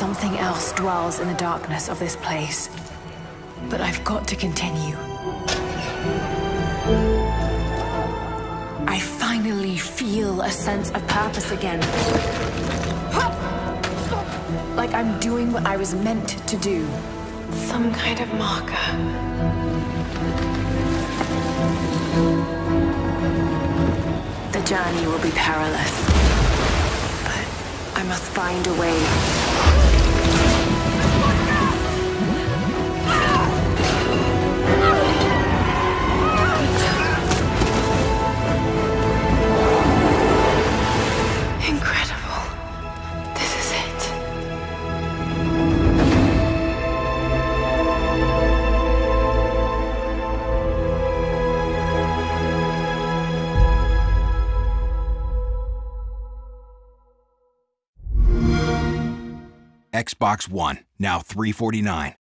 Something else dwells in the darkness of this place. But I've got to continue. I finally feel a sense of purpose again. Like I'm doing what I was meant to do. Some kind of marker. The journey will be perilous, but I must find a way. Incredible. This is it. Xbox One, now $349.